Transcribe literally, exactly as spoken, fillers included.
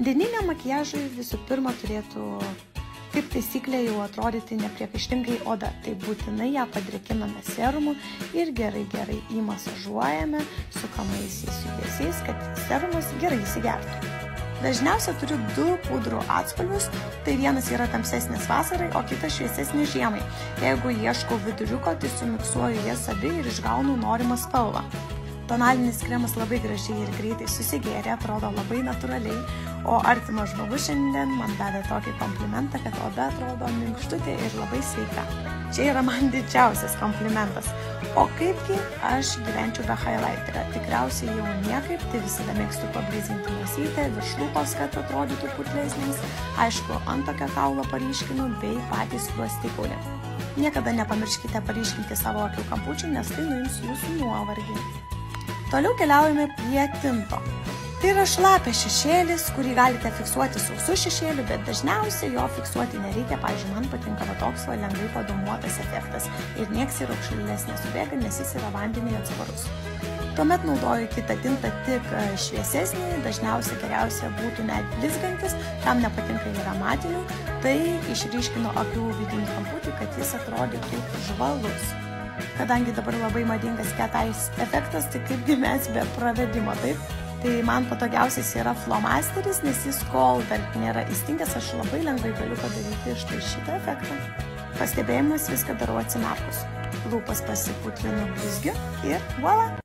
Dieniniam makiažui visų pirma turėtų kaip taisyklė jau atrodyti nepriekaištingai oda, tai būtinai ją padrėkiname serumu ir gerai gerai įmasažuojame sukamaisiais judesiais, kad serumas gerai įsigertų. Dažniausiai turiu du pudrų atspalvius, tai vienas yra tamsesnis vasarai, o kitas šviesesnis žiemai. Jeigu ieškau viduriuko, tai sumiksuoju jas abi ir išgaunu norimą spalvą. Tonalinis kremas labai gražiai ir greitai susigėrė, atrodo labai natūraliai, o artimas žmogus šiandien man davė tokį komplimentą, kad oda atrodo minkštutė ir labai sveika. Čia yra man didžiausias komplimentas. O kaipgi aš gyvenčiau be highlighterio? Tikriausiai jau niekaip, tai visada mėgstu pablizinti nosytę, virš lūpos, kad atrodytų putlesnės, aišku, antokio kaulo paryškinu bei patys skruostikaulį. Niekada nepamirškite paryškinti savo akių kampučių, nes tai nuims jūsų nuovargį. Toliau keliaujame prie tinto. Tai yra šlapias šešėlis, kurį galite fiksuoti sausu šešėliu, bet dažniausiai jo fiksuoti nereikia. Pavyzdžiui, man patinka va toks va lengvai padumuotas efektas ir nieks į raukšleles nesubėga, nes jis yra vandeniui atsparus. Tuomet naudoju kitą tintą tik šviesesnį, dažniausiai geriausia būtų net blizgantis, kam nepatinka yra matinių, tai išryškinu akių vidinį kamputį, kad jis atrodytų žvalus. Kadangi dabar labai madingas cat eyes efektas, tai kaipgi mes be pravedimo, taip? Tai man patogiausias yra flomasteris, nes jis kol dar nėra įstingęs, aš labai lengvai galiu padaryti štai šitą efektą. Pastebėjimus viską darau atsimerkus. Lūpas pasiputlinu blizgiu ir voila!